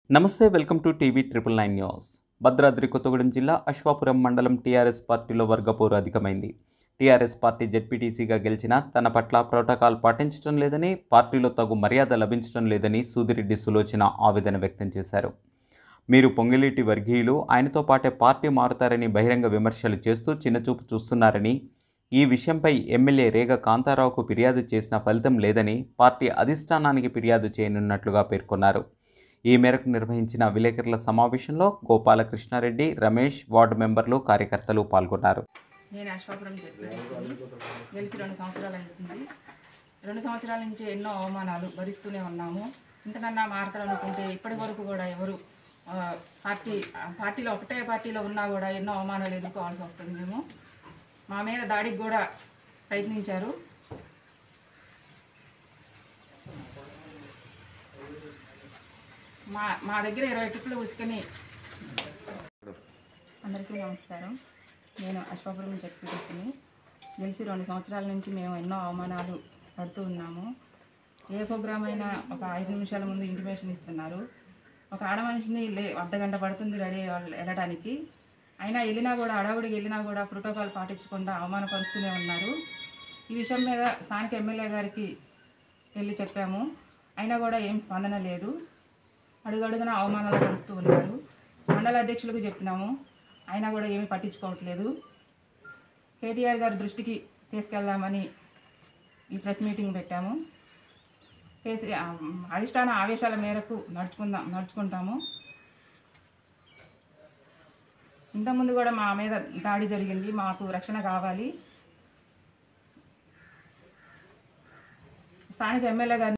నమస్తే welcome to TV 999 news. Bhadradri Kothagudem జిల్లా అశ్వాపురం మండలం టీఆర్ఎస్ పార్టీలో వర్గపోరు అధికమైంది. టీఆర్ఎస్ పార్టీ జెడ్పీటీసీగా గెలిచినా తన పట్ల ప్రోటోకాల్ పాటించడం లేదని, పార్టీలో తగు మర్యాద లభించడం లేదని సూదిరెడ్డి సులోచన ఆవేదన వ్యక్తం చేశారు. మీరు పొంగిలేటి వర్గీయులు, ఆయనతో పాటే పార్టీ మారుతారని బహిరంగ విమర్శలు చేస్తూ చిన్నచూపు చూస్తున్నారని, ఈ విషయంపై ఎమ్మెల్యే రేగ కాంతారావుకు ఫిర్యాదు చేసిన ఫలితం లేదని పార్టీ అధిష్టానానికి ఫిర్యాదు చేయనున్నట్లుగా పేర్కొన్నారు. ఈ మేరకు నిర్వహించిన విలేకరుల సమావేశంలో గోపాలకృష్ణారెడ్డి, రమేష్, వార్డు మెంబర్లు, కార్యకర్తలు పాల్గొన్నారు. నేను అశ్వాపురం జెడ్పీటీసీని గెలిచి 2 సంవత్సరాలు అవుతుంది. 2 సంవత్సరాల నుంచి ఎన్నో అవమానాలు భరిస్తూనే ఉన్నాము. ఇంతకన్నా మారతారనుకుంటే ఇప్పటి వరకు కూడా ఎవరు పార్టీలో ఒకటే పార్టీలో ఉన్నా కూడా ఎన్నో అవమానాలు ఎదుర్కోవాల్సి వస్తుంది. మేము మా మీద దాడికి కూడా ప్రయత్నించారు. మా దగ్గర 20 ట్రిప్పులు ఉసుకని. అందరికీ నమస్కారం. నేను అశ్వాపురం జెడ్పీటీసీని గెలిచి 2 సంవత్సరాల నుంచి మేము ఎన్నో అవమానాలు పడుతూ ఉన్నాము. ఏ ప్రోగ్రామ్ అయినా ఒక 5 నిమిషాల ముందు ఇంటిమేషన్ ఇస్తున్నారు. ఒక ఆడమనిషిని అర్ధగంట పడుతుంది రెడీ వెళ్ళడానికి. అయినా వెళ్ళినా కూడా అడవుడికి వెళ్ళినా కూడా ప్రోటోకాల్ పాటించకుండా అవమానపరుస్తూనే ఉన్నారు. ఈ విషయం మీద స్థానిక ఎమ్మెల్యే గారికి వెళ్ళి చెప్పాము. అయినా కూడా ఏం స్పందన లేదు. అడుగడుగున అవమానాలు పరుస్తూ ఉన్నారు. మండల అధ్యక్షులకు చెప్పినాము, అయినా కూడా ఏమీ పట్టించుకోవట్లేదు. కేటీఆర్ గారి దృష్టికి తీసుకెళ్దామని ఈ ప్రెస్ మీటింగ్ పెట్టాము. అధిష్టాన ఆదేశాల మేరకు నడుచుకుంటాము. ఇంతకుముందు కూడా మా మీద దాడి జరిగింది. మాకు రక్షణ కావాలి. స్థానిక ఎమ్మెల్యే గారిని